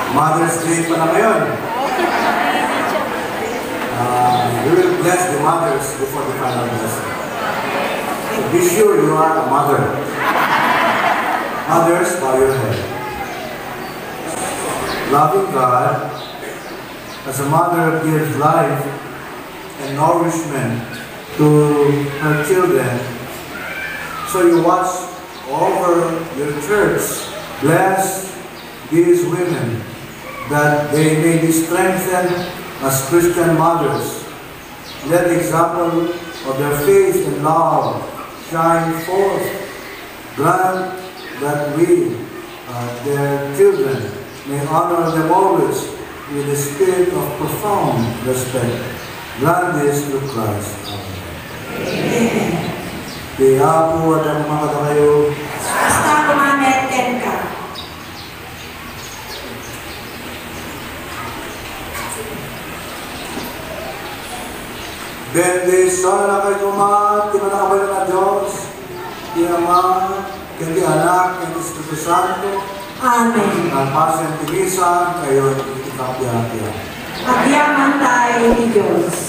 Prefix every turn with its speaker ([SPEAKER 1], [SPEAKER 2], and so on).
[SPEAKER 1] Mother's Day pa na ngayon. We will bless the mothers before the final blessing. So be sure you are a mother. Mothers, bow your head. Loving God, as a mother gives life and nourishment to her children, so you watch over your church, bless these women, that they may be strengthened as Christian mothers. Let the example of their faith and love shine forth. Grant that we, their children, may honor them always with a spirit of profound respect. Grant this through Christ. Amen. Kaya po at ang mga kayo.
[SPEAKER 2] Basta kumameten ka.
[SPEAKER 1] Bendisyon na kayo tumat, di ba nakabalan na Diyos? Di Ama, kundi Anak, kundi Espiritu Santo.
[SPEAKER 2] Amen.
[SPEAKER 1] Ang pasyon tinisan, kayo itikapya-apya.
[SPEAKER 2] Agyaman tayo ni Diyos.